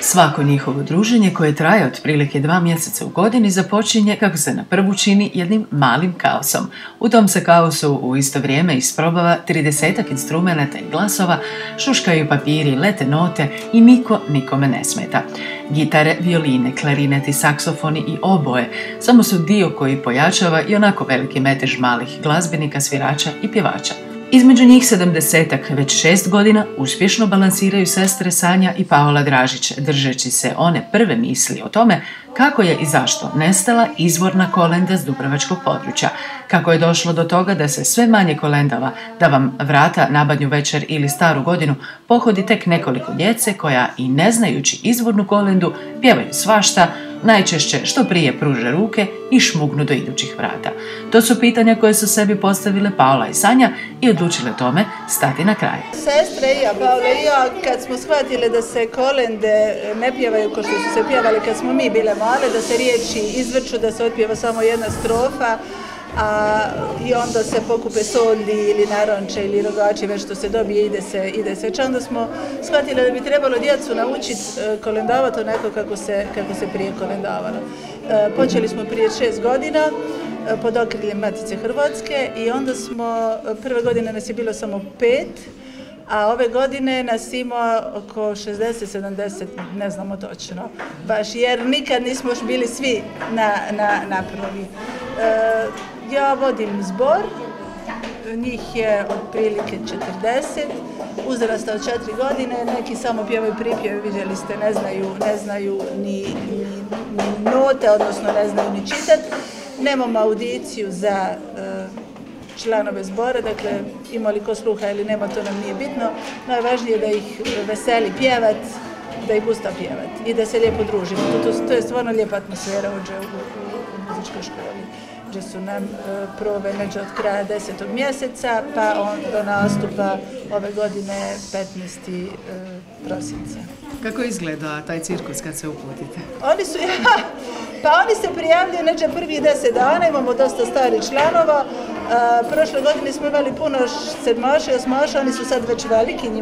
Svako njihovo druženje, koje traje otprilike 2 mjeseca u godini, započinje, kako se na prvu čini, jednim malim kaosom. U tom se kaosu u isto vrijeme isprobava 30-ak instrumenata i glasova, šuškaju papiri, lete note i niko nikome ne smeta. Gitare, violine, klarineti, saksofoni i oboje samo su dio koji pojačava i onako veliki metež malih glazbenika, svirača i pjevača. Između njih 70-ak već 6 godina uspješno balansiraju sestre Sanja i Paola Dražić, držeći se one prve misli o tome kako je i zašto nestala izvorna kolenda s dubrovačkog područja, kako je došlo do toga da se sve manje kolendava, da vam vrata na Badnju večer ili Staru godinu pohodi tek nekoliko djece koja, i ne znajući izvornu kolendu, pjevaju svašta, najčešće što prije pruže ruke i šmugnu do idućih vrata. To su pitanja koje su sebi postavile Paola i Sanja i odlučile tome stati na kraj. Sestre i ja, Paola i ja, kad smo shvatili da se kolende ne pjevaju kao što su se pjevali kad smo mi bile male, da se riječi izvrću, da se otpjeva samo jedna strofa, i onda se pokupe soldi ili naranče ili rogači, već što se dobije, ide se. Onda smo shvatili da bi trebalo djecu naučiti kolendavati onako kako se prije kolendavalo. Počeli smo prije 6 godina pod okriljem Matice Hrvatske i onda smo, prve godine nas je bilo samo 5, a ove godine nas ima oko 60-70, ne znamo točno, baš jer nikad nismo još bili svi na probi. Ja vodim zbor, njih je otprilike 40, uzrasta od 4 godine, neki samo pjevaju pripjeve, vidjeli ste, ne znaju ni note, odnosno ne znaju ni čitati. Nemamo audiciju za članove zbora, dakle ima li ko sluha ili nema, to nam nije bitno. Najvažnije je da ih veseli pjevat, da ih gusta pjevat i da se lijepo družimo. To je stvarno lijepa atmosfera ovdje u muzičkoj školi, gdje su nam prove među od kraja 10. mjeseca pa do nastupa ove godine 15. prosinca. Kako izgleda taj cirkus kad se uputite? Oni se prijavljaju neđe prvih 10 dana, imamo dosta starih članova. Prošle godine smo imali puno sedmaša i osmaša, oni su sad već veliki,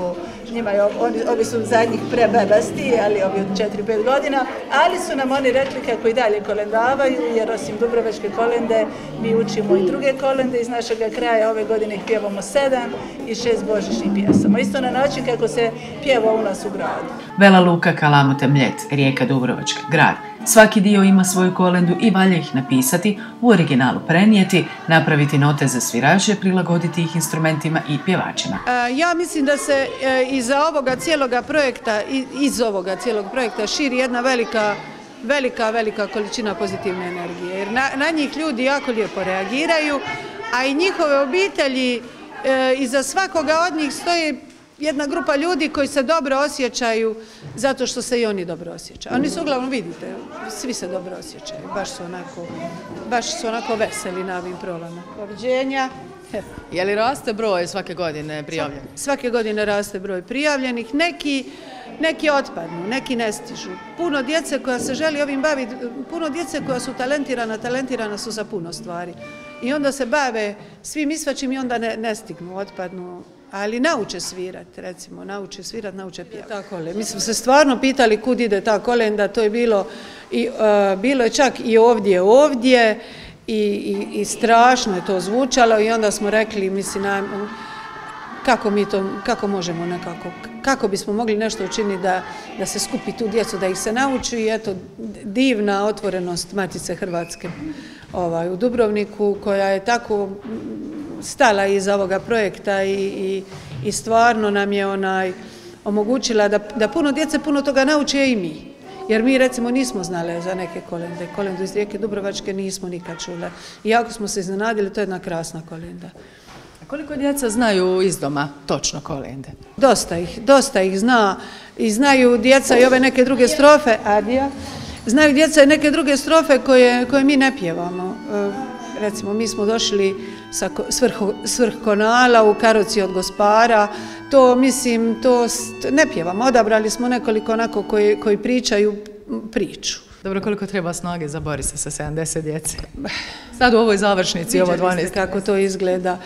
ovi su zadnjih prebebasti, ali ovi od 4-5 godina, ali su nam oni rekli kako i dalje kolendavaju, jer osim dubrovačke kolende mi učimo i druge kolende iz našega kraja, ove godine ih pjevamo 7 i 6 božićnih pjesama, isto na način kako se pjeva u nas u gradu. Vela Luka, Kalamute, Mljet, Rijeka Dubrovačka, grad. Svaki dio ima svoju kolendu i valja ih napisati, u originalu prenijeti, napraviti note za svirače, prilagoditi ih instrumentima i pjevačima. Ja mislim da se iz ovoga cijelog projekta širi jedna velika količina pozitivne energije. Jer na njih ljudi jako lijepo reagiraju, a i njihove obitelji, iza svakoga od njih stoji jedna grupa ljudi koji se dobro osjećaju zato što se i oni dobro osjećaju. Oni su uglavnom, vidite, svi se dobro osjećaju, baš su onako veseli na ovim probama. Doviđenja. Je li raste broj svake godine prijavljenih? Svake godine raste broj prijavljenih, neki otpadnu, neki ne stižu. Puno djece koja se želi ovim baviti, puno djece koja su talentirana su za puno stvari. I onda se bave svim i svačim i onda ne stignu, otpadnu. Ali nauče svirat, recimo, nauče pjevati. Mi smo se stvarno pitali kud ide ta kolenda, to je bilo je čak i ovdje i strašno je to zvučalo i onda smo rekli, mislim, kako možemo nekako, kako bismo mogli nešto učiniti da se skupi tu djecu, da ih se nauči i eto, divna otvorenost Matice Hrvatske u Dubrovniku koja je tako stala iza ovoga projekta i stvarno nam je omogućila da puno djece puno toga nauče i mi. Jer mi recimo nismo znali za neke kolende. Kolendu iz Rijeke Dubrovačke nismo nikad čule. Iako smo se iznenadili, to je jedna krasna kolenda. A koliko djeca znaju iz doma točno kolende? Dosta ih zna. I znaju djeca i ove neke druge strofe. Znaju djeca i neke druge strofe koje mi ne pjevamo. Recimo, mi smo došli s vrh Konala u Karoci od Gospara, to ne pjevamo, odabrali smo nekoliko onako koji pričaju priču. Dobro, koliko treba snage za boriti se sa 70 djece? Sad u ovoj završnici, ovo 12. Kako to izgleda.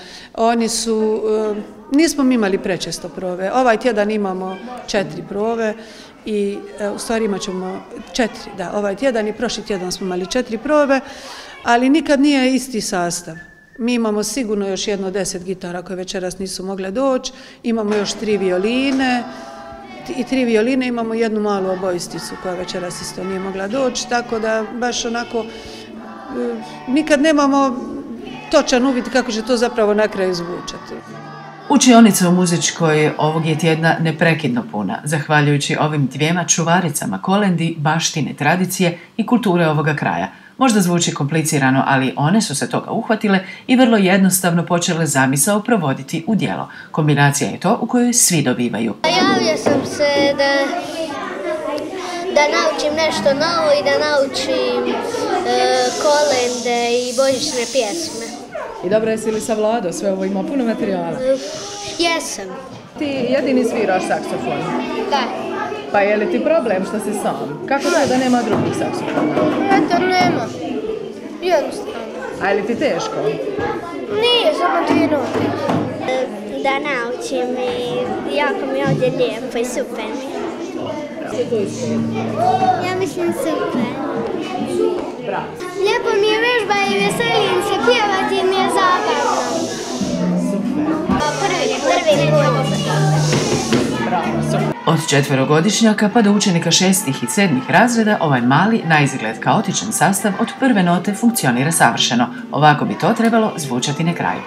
Nismo mi imali prečesto prove. Ovaj tjedan imamo 4 prove i u stvari imat ćemo 4, da, ovaj tjedan i prošli tjedan smo imali 4 probe, ali nikad nije isti sastav. Mi imamo sigurno još jedno 10 gitara koje večeras nisu mogle doći, imamo još 3 violine i 3 violine, imamo jednu malu obojisticu koja večeras isto nije mogla doći, tako da baš onako nikad nemamo točan uvid kako će to zapravo na kraju zvučati. Učionica u muzičkoj ovog je tjedna neprekidno puna, zahvaljujući ovim dvijema čuvaricama kolendi, baštine, tradicije i kulture ovoga kraja. Možda zvuči komplicirano, ali one su se toga uhvatile i vrlo jednostavno počele zamisao provoditi u djelo. Kombinacija je to u kojoj svi dobivaju. Javio sam se da naučim nešto novo i da naučim kolende i božićne pjesme. I dobro, jesi li savladao sve ovo, ima puno materijala? Jesam. Ti jedini sviraš saksofon? Da. Pa je li ti problem što si sam? Kako to da nema drugih saksofona? Eto, nema. Jednostavno. A je li ti teško? Nije, samo 2 note. Da naučim i jako mi je ovdje lijepo i super mi. Ja mislim super. Bravo. Lijepo mi je vežba i veselim se pjevati mi je zabavno. Prvi put. Bravo, super. Od 4-godišnjaka pa do učenika 6. i 7. razreda ovaj mali, naizgled kaotičan sastav od prve note funkcionira savršeno. Ovako bi to trebalo zvučati na kraju.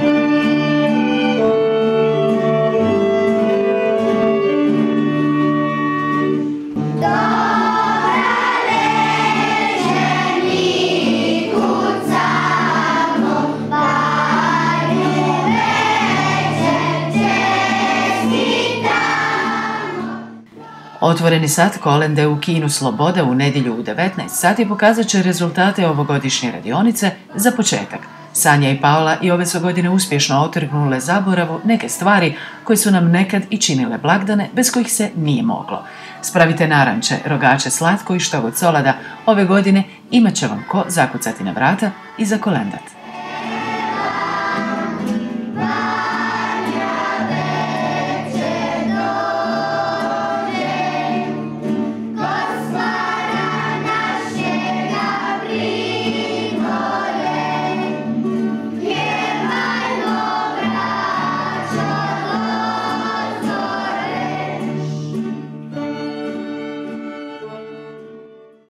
Otvoreni sat kolende u kinu Sloboda u nedjelju u 19 sati pokazat će rezultate ovogodišnje radionice za početak. Sanja i Paola i ove su godine uspješno otrgnule zaboravu neke stvari koje su nam nekad i činile blagdane bez kojih se nije moglo. Spravite naranče, rogače, slatko i što god solada. Ove godine imat će vam ko zakucati na vrata i zakolendat.